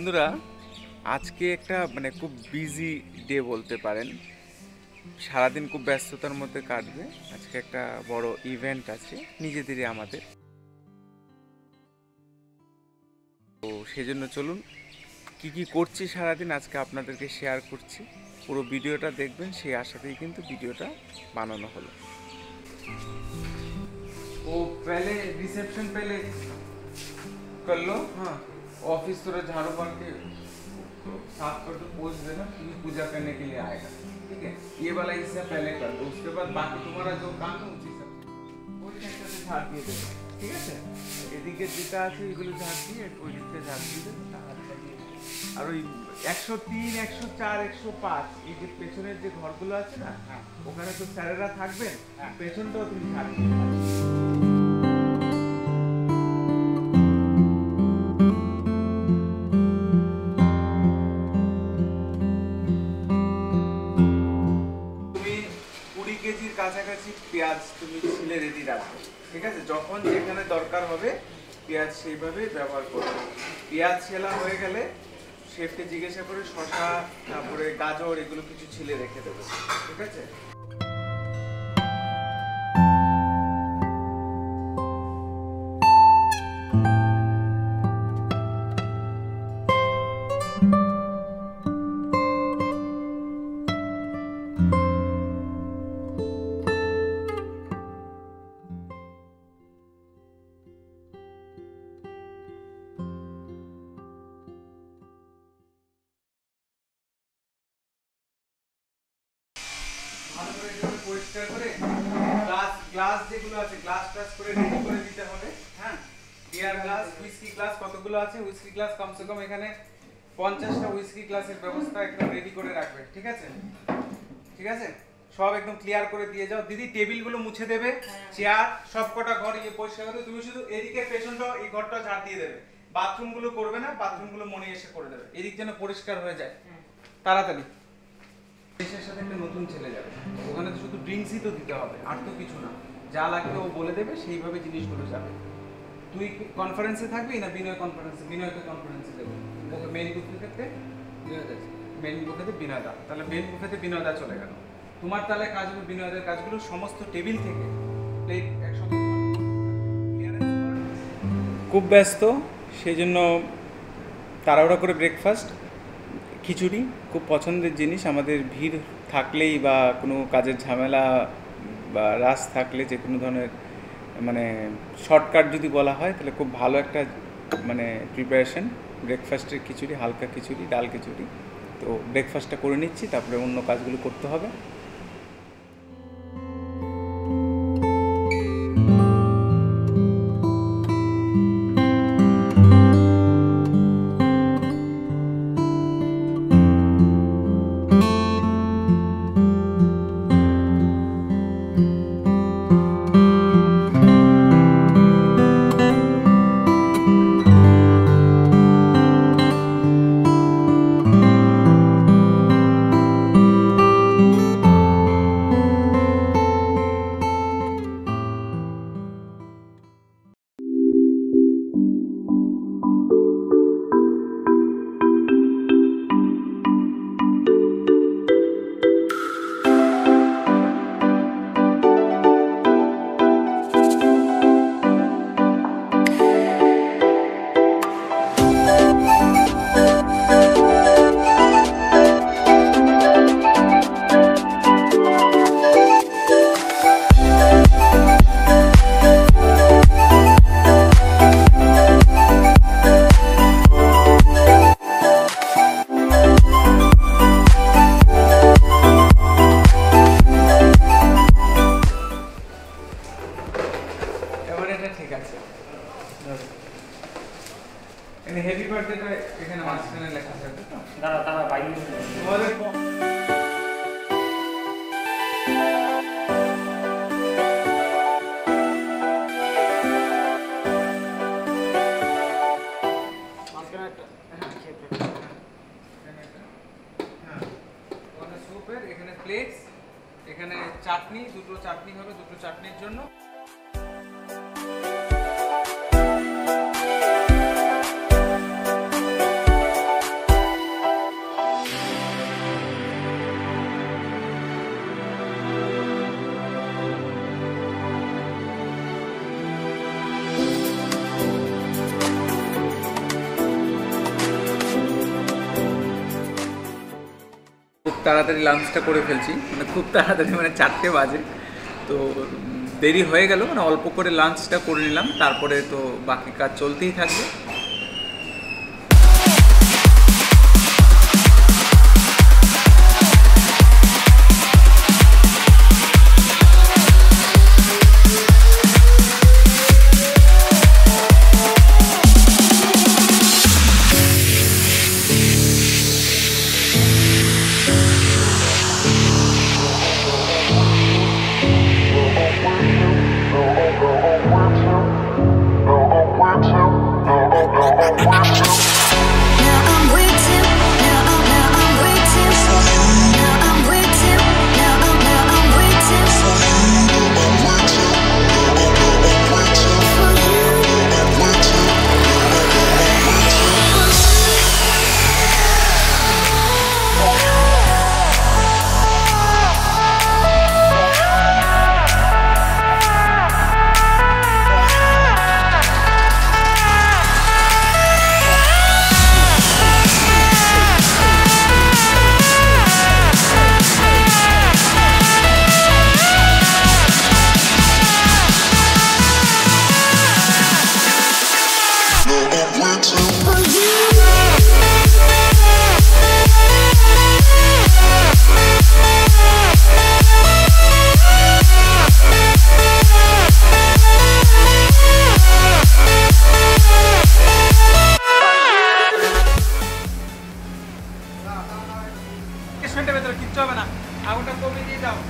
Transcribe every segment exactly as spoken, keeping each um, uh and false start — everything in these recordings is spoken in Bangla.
বন্ধুরা আজকে একটা মানে খুব বিজি ডে বলতে পারেন, সারাদিন খুব ব্যস্ততার মধ্যে কাটবে। আজকে একটা বড় ইভেন্ট আছে নিজেদেরই আমাদের, তো সেজন্য চলুন কি কি করছি সারাদিন আজকে আপনাদেরকে শেয়ার করছি। পুরো ভিডিওটা দেখবেন, সেই আশাতেই কিন্তু ভিডিওটা বানানো হলো। ও पहले रिसेप्शन पहले कर लो। हाँ, ऑफिस थोड़ा झाड़ू मार के साफ कर दो, पोज देना क्योंकि पूजा करने के लिए आएगा। ठीक है, ये वाला हिस्सा पहले कर दो, उसके बाद बाकी तुम्हारा जो काम है उसी सब ওই একটা से झाड़ दिए देবে। ঠিক আছে, এদিকে যেটা আছে এগুলো ঝাড় দিয়ে ওই দিকটা ঝাড় দিয়ে দেবে। আর ওই একশো তিন একশো চার একশো পাঁচ এই যে পেছনের যে ঘরগুলো আছে না, ওখানে তো স্যারেরা থাকবেন, পেছনটাও তুমি ঝাড় দিয়ে কেজির কাছাকাছি পেঁয়াজ তুমি ছিলে রেডি রাখো। ঠিক আছে, যখন যেখানে দরকার হবে পেঁয়াজ সেইভাবে ব্যবহার করবে। পেঁয়াজ ছেলা হয়ে গেলে শেফকে জিজ্ঞাসা করে শসা তারপরে গাজর এগুলো কিছু ছিলে রেখে দেবে। ঠিক আছে, পরিষ্কার করে গ্লাস গ্লাস যেগুলো আছে গ্লাস টাস করে রেডি করে দিতে হবে। হ্যাঁ, বিয়ার গ্লাস, হুইস্কি গ্লাস কতগুলো আছে, হুইস্কি গ্লাস কমসে কম এখানে পঞ্চাশটা হুইস্কি গ্লাসের ব্যবস্থা একদম রেডি করে রাখবে। ঠিক আছে, ঠিক আছে, সব একদম ক্লিয়ার করে দিয়ে যাও। দিদি টেবিলগুলো মুছে দেবে, চেয়ার সব কটা ঘর ইয়ে পরিষ্কার করে, তুমি শুধু এদিকে পেছনটা এই ঘরটা ঝাড় দিয়ে দেবে। বাথরুমগুলো করবে না, বাথরুমগুলো মনে এসে করে দেবে, এদিক যেন পরিষ্কার হয়ে যায় তাড়াতাড়ি। দেশের সাথে একটা নতুন ছেলে যাবে, ওখানে তো শুধু ড্রিঙ্কসই তো দিতে হবে, আর তো কিছু না। যা লাগবে ও বলে দেবে, সেইভাবে জিনিসগুলো যাবে। তুই কনফারেন্সে থাকবি না বিনয় কনফারেন্সে? বিনয়কে কনফারেন্সে দেবো, ওকে মেন বুফেতে বিনয়দা, মেন বুফেতে বিনয়দা, তাহলে মেন বুফেতে বিনয়দা চলে গেল। তোমার তাহলে কাজ হবে বিনয়দের কাজগুলো সমস্ত টেবিল থেকে প্লেট একসঙ্গে। খুব ব্যস্ত, সেই জন্য তাড়াহুড়া করে ব্রেকফাস্ট, খিচুড়ি খুব পছন্দের জিনিস আমাদের। ভিড় থাকলেই বা কোনো কাজের ঝামেলা বা রাশ থাকলে, যে কোনো ধরনের মানে শর্টকাট যদি বলা হয়, তাহলে খুব ভালো একটা মানে প্রিপারেশন ব্রেকফাস্টের খিচুড়ি, হালকা খিচুড়ি, ডাল খিচুড়ি। তো ব্রেকফাস্টটা করে নিচ্ছি, তারপরে অন্য কাজগুলো করতে হবে। ঠিক আছে, এখানে হেভি বার্থডেটা এখানে মাঝখানে লেখা থাকবে তো। দাঁড়া দাঁড়া বাইরে তোমাদের মাঝখানে একটা হ্যাঁ খেতে এখানে একটা হ্যাঁ ওখানে স্যুপের, এখানে প্লেটস, এখানে চাটনি, দুটো চাটনি হবে, দুটো চাটনির জন্য। তাড়াতাড়ি লাঞ্চটা করে ফেলছি, মানে খুব তাড়াতাড়ি, মানে চারটে বাজে। তো দেরি হয়ে গেল, মানে অল্প করে লাঞ্চটা করে নিলাম, তারপরে তো বাকি কাজ চলতেই থাকবে। কিচ্ছু হবে না, আগুনটা কমিয়ে দিয়ে যাও।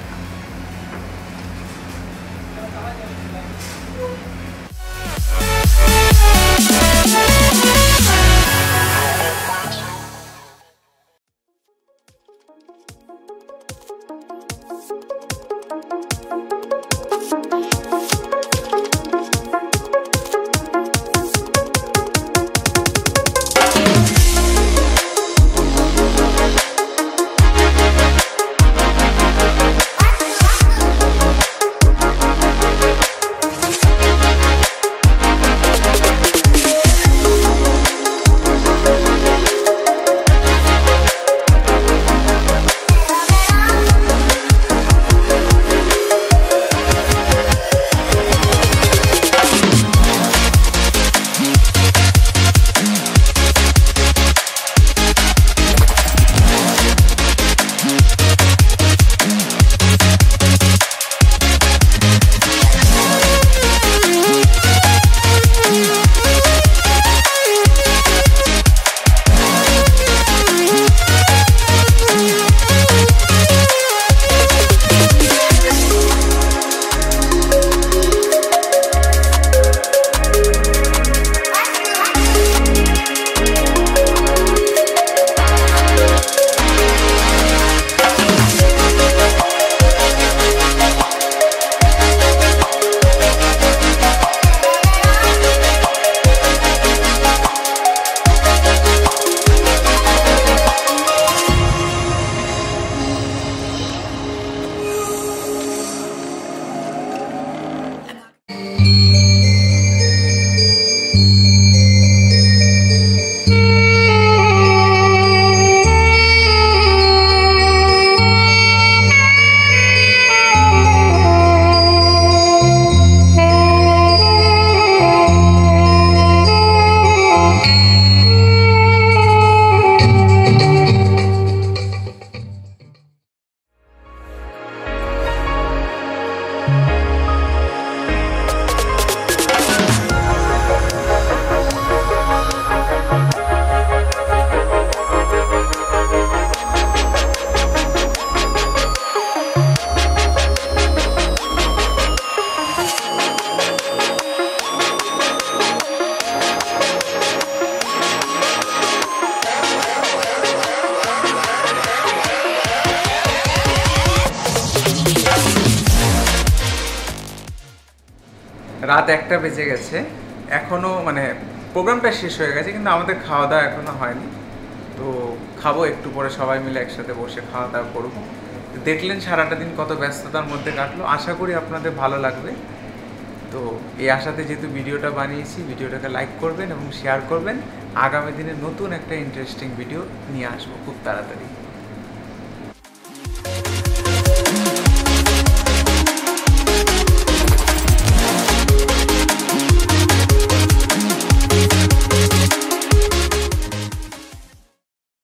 রাত একটা বেজে গেছে, এখনও মানে প্রোগ্রামটা শেষ হয়ে গেছে কিন্তু আমাদের খাওয়া দাওয়া এখনও হয়নি। তো খাবো একটু পরে, সবাই মিলে একসাথে বসে খাওয়া দাওয়া করবো। দেখলেন সারাটা দিন কত ব্যস্ততার মধ্যে কাটলো, আশা করি আপনাদের ভালো লাগবে। তো এই আশাতে যেহেতু ভিডিওটা বানিয়েছি, ভিডিওটাকে লাইক করবেন এবং শেয়ার করবেন। আগামী দিনে নতুন একটা ইন্টারেস্টিং ভিডিও নিয়ে আসবো খুব তাড়াতাড়ি।